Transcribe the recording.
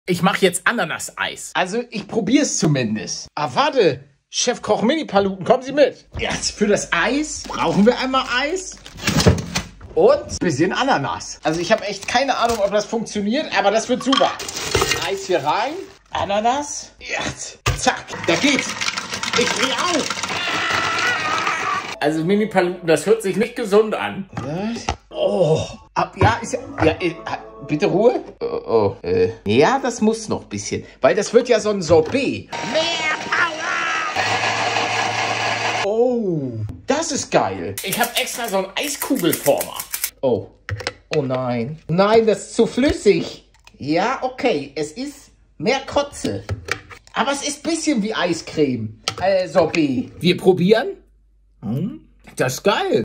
Ich mache jetzt Ananas-Eis. Also ich probiere es zumindest. Ah, warte. Chefkoch Mini-Paluten, kommen Sie mit. Jetzt für das Eis brauchen wir einmal Eis. Und ein bisschen Ananas. Also ich habe echt keine Ahnung, ob das funktioniert, aber das wird super. Eis hier rein. Ananas. Jetzt. Zack. Da geht's. Ich dreh auf. Also Mini-Paluten, das hört sich nicht gesund an. Oh. Ja, ist ja, bitte Ruhe. Ja, das muss noch ein bisschen. Weil das wird ja so ein Sorbet. Mehr Power! Oh, das ist geil. Ich habe extra so einen Eiskugelformer. Oh. Oh nein. Nein, das ist zu flüssig. Ja, okay. Es ist mehr Kotze. Aber es ist ein bisschen wie Eiscreme. Sorbet. Wir probieren. Das ist geil.